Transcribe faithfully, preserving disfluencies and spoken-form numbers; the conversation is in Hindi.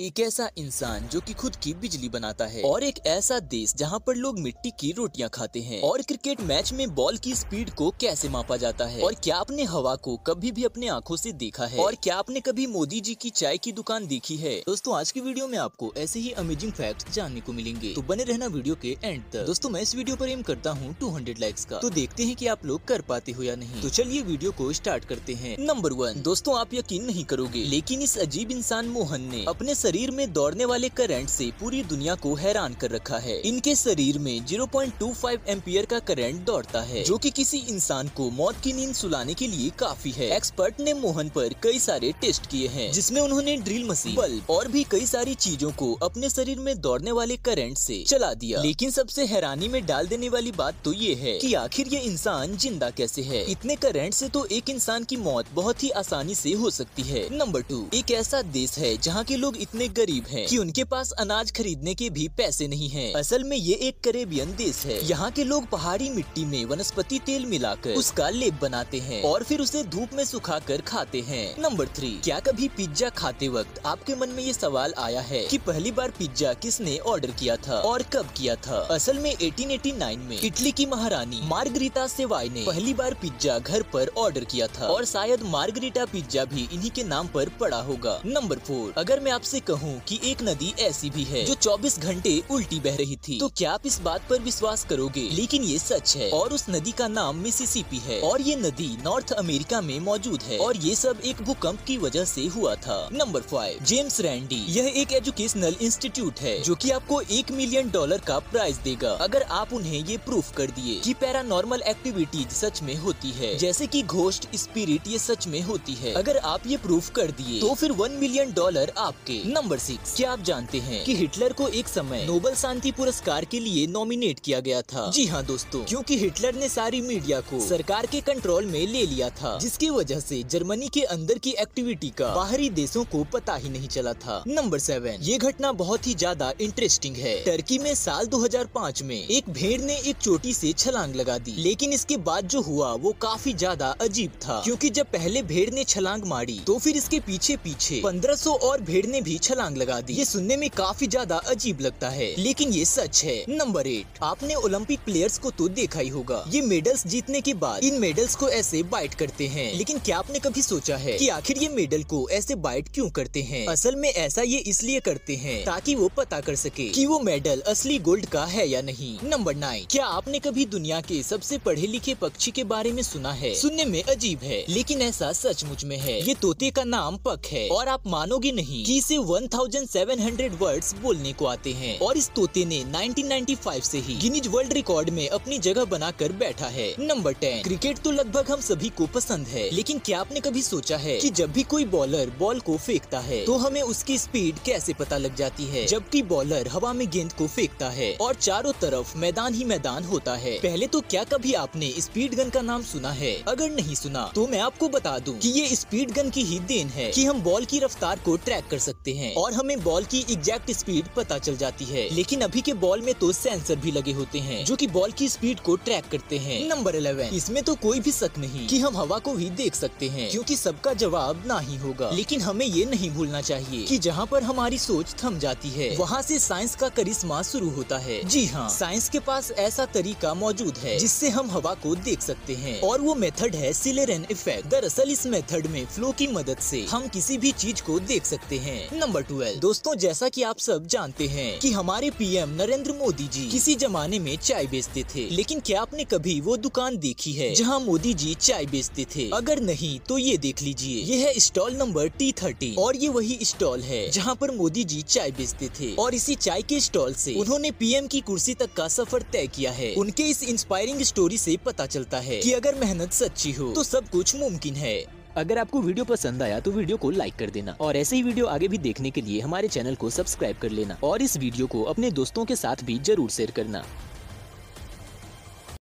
एक ऐसा इंसान जो कि खुद की बिजली बनाता है, और एक ऐसा देश जहां पर लोग मिट्टी की रोटियां खाते हैं, और क्रिकेट मैच में बॉल की स्पीड को कैसे मापा जाता है, और क्या आपने हवा को कभी भी अपने आंखों से देखा है, और क्या आपने कभी मोदी जी की चाय की दुकान देखी है। दोस्तों आज की वीडियो में आपको ऐसे ही अमेजिंग फैक्ट्स जानने को मिलेंगे, तो बने रहना वीडियो के एंड तक। दोस्तों मैं इस वीडियो पर एम करता हूँ टू हंड्रेड लाइक्स का, तो देखते हैं कि आप लोग कर पाते हो या नहीं। तो चलिए वीडियो को स्टार्ट करते हैं। नंबर वन, दोस्तों आप यकीन नहीं करोगे, लेकिन इस अजीब इंसान मोहन ने अपने शरीर में दौड़ने वाले करंट से पूरी दुनिया को हैरान कर रखा है। इनके शरीर में zero point two five ampere का करंट दौड़ता है, जो कि किसी इंसान को मौत की नींद सुलाने के लिए काफी है। एक्सपर्ट ने मोहन पर कई सारे टेस्ट किए हैं, जिसमें उन्होंने ड्रिल मशीन, बल्ब और भी कई सारी चीजों को अपने शरीर में दौड़ने वाले करंट से चला दिया। लेकिन सबसे हैरानी में डाल देने वाली बात तो ये है कि आखिर ये इंसान जिंदा कैसे है। इतने करंट से तो एक इंसान की मौत बहुत ही आसानी से हो सकती है। नंबर टू, एक ऐसा देश है जहाँ के लोग इतने गरीब हैं कि उनके पास अनाज खरीदने के भी पैसे नहीं हैं। असल में ये एक कैरेबियन देश है। यहाँ के लोग पहाड़ी मिट्टी में वनस्पति तेल मिलाकर उसका लेप बनाते हैं और फिर उसे धूप में सुखाकर खाते हैं। नंबर थ्री, क्या कभी पिज्जा खाते वक्त आपके मन में ये सवाल आया है कि पहली बार पिज्जा किसने ऑर्डर किया था और कब किया था? असल में अठारह सौ नवासी में इटली की महारानी मार्गरीटा सेवाई ने पहली बार पिज्जा घर पर ऑर्डर किया था, और शायद मार्गरीटा पिज्जा भी इन्हीं के नाम पर पड़ा होगा। नंबर फोर, अगर मैं आपसे कहूँ कि एक नदी ऐसी भी है जो चौबीस घंटे उल्टी बह रही थी, तो क्या आप इस बात पर विश्वास करोगे? लेकिन ये सच है, और उस नदी का नाम मिसिसिपी है, और ये नदी नॉर्थ अमेरिका में मौजूद है, और ये सब एक भूकंप की वजह से हुआ था। Number five, James Randi. यह एक एजुकेशनल इंस्टीट्यूट है जो कि आपको एक मिलियन डॉलर का प्राइज देगा अगर आप उन्हें ये प्रूफ कर दिए कि पैरानॉर्मल एक्टिविटीज सच में होती है, जैसे कि घोस्ट, स्पिरिट ये सच में होती है। अगर आप ये प्रूफ कर दिए तो फिर वन मिलियन डॉलर आपके। नंबर सिक्स, क्या आप जानते हैं कि हिटलर को एक समय नोबेल शांति पुरस्कार के लिए नॉमिनेट किया गया था? जी हाँ दोस्तों, क्योंकि हिटलर ने सारी मीडिया को सरकार के कंट्रोल में ले लिया था, जिसकी वजह से जर्मनी के अंदर की एक्टिविटी का बाहरी देशों को पता ही नहीं चला था। नंबर सेवन, ये घटना बहुत ही ज्यादा इंटरेस्टिंग है। टर्की में साल दो हज़ार पाँच में एक भेड़ ने एक चोटी से छलांग लगा दी, लेकिन इसके बाद जो हुआ वो काफी ज्यादा अजीब था, क्योंकि जब पहले भेड़ ने छलांग मारी तो फिर इसके पीछे पीछे पंद्रह सौ और भेड़ ने भी छलांग लगा दी। ये सुनने में काफी ज्यादा अजीब लगता है, लेकिन ये सच है। नंबर एट, आपने ओलंपिक प्लेयर्स को तो देखा ही होगा। ये मेडल्स जीतने के बाद इन मेडल्स को ऐसे बाइट करते हैं, लेकिन क्या आपने कभी सोचा है कि आखिर ये मेडल को ऐसे बाइट क्यों करते हैं? असल में ऐसा ये इसलिए करते हैं ताकि वो पता कर सके कि वो मेडल असली गोल्ड का है या नहीं। नंबर नाइन, क्या आपने कभी दुनिया के सबसे पढ़े लिखे पक्षी के बारे में सुना है? सुनने में अजीब है, लेकिन ऐसा सचमुच में है। ये तोते का नाम पक है, और आप मानोगे नहीं कि इसे सत्रह सौ वर्ड्स बोलने को आते हैं, और इस तोते ने नाइनटीन नाइंटी फाइव से ही गिनीज वर्ल्ड रिकॉर्ड में अपनी जगह बनाकर बैठा है। नंबर टेन, क्रिकेट तो लगभग हम सभी को पसंद है, लेकिन क्या आपने कभी सोचा है कि जब भी कोई बॉलर बॉल को फेंकता है तो हमें उसकी स्पीड कैसे पता लग जाती है, जबकि बॉलर हवा में गेंद को फेंकता है और चारों तरफ मैदान ही मैदान होता है? पहले तो क्या कभी आपने स्पीड गन का नाम सुना है? अगर नहीं सुना तो मैं आपको बता दूं कि ये स्पीड गन की ही देन है कि हम बॉल की रफ्तार को ट्रैक कर सकते हैं, और हमें बॉल की एग्जैक्ट स्पीड पता चल जाती है। लेकिन अभी के बॉल में तो सेंसर भी लगे होते हैं जो कि बॉल की स्पीड को ट्रैक करते हैं। नंबर इलेवन, इसमें तो कोई भी शक नहीं कि हम हवा को भी देख सकते हैं, क्योंकि सबका जवाब ना ही होगा। लेकिन हमें ये नहीं भूलना चाहिए कि जहाँ पर हमारी सोच थम जाती है वहाँ से साइंस का करिश्मा शुरू होता है। जी हाँ, साइंस के पास ऐसा तरीका मौजूद है जिससे हम हवा को देख सकते हैं, और वो मेथड है सिलेरन इफेक्ट। दरअसल इस मेथड में फ्लो की मदद से हम किसी भी चीज को देख सकते हैं। नंबर ट्वेल्व, दोस्तों जैसा कि आप सब जानते हैं कि हमारे पीएम नरेंद्र मोदी जी किसी जमाने में चाय बेचते थे, लेकिन क्या आपने कभी वो दुकान देखी है जहां मोदी जी चाय बेचते थे? अगर नहीं तो ये देख लीजिए, ये है स्टॉल नंबर टी थर्टी, और ये वही स्टॉल है जहां पर मोदी जी चाय बेचते थे, और इसी चाय के स्टॉल से उन्होंने पीएम की कुर्सी तक का सफर तय किया है। उनके इस इंस्पायरिंग स्टोरी से पता चलता है कि अगर मेहनत सच्ची हो तो सब कुछ मुमकिन है। अगर आपको वीडियो पसंद आया तो वीडियो को लाइक कर देना, और ऐसे ही वीडियो आगे भी देखने के लिए हमारे चैनल को सब्सक्राइब कर लेना, और इस वीडियो को अपने दोस्तों के साथ भी जरूर शेयर करना।